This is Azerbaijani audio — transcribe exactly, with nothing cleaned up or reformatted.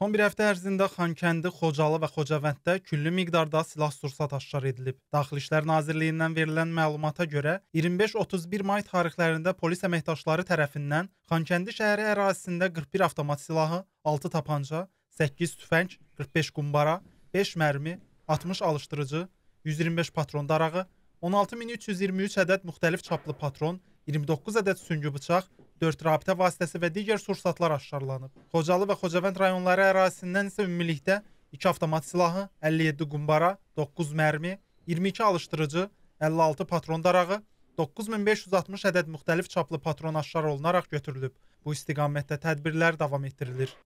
Son bir həftə ərzində Xankəndi, Xocalı və Xocavənddə küllü miqdarda silah-sursat aşkar edilib. Daxili İşlər Nazirliyindən verilən məlumata görə iyirmi beş otuz bir may tarixlərində polis əməkdaşları tərəfindən Xankəndi şəhəri ərazisində qırx bir avtomat silahı, altı tapanca, səkkiz tüfəng, qırx beş qumbara, beş mərmi, altmış alışdırıcı, yüz iyirmi beş patron darağı, on altı min üç yüz iyirmi üç ədəd müxtəlif çaplı patron, iyirmi doqquz ədəd süngü bıçaq, dörd rabitə vasitəsi və digər sursatlar aşkarlanıb. Xocalı və Xocavənd rayonları ərazisindən isə ümumilikdə iki avtomat silahı, əlli yeddi qumbara, doqquz mərmi, iyirmi iki alışdırıcı, əlli altı patron darağı, doqquz min beş yüz altmış ədəd müxtəlif çaplı patron aşkar olunaraq götürülüb. Bu istiqamətdə tədbirlər davam etdirilir.